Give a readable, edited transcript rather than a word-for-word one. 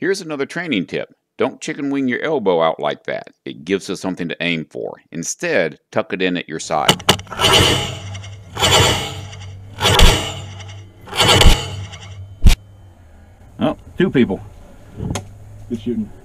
Here's another training tip. Don't chicken wing your elbow out like that. It gives us something to aim for. Instead, tuck it in at your side. Oh, two people. Good shooting.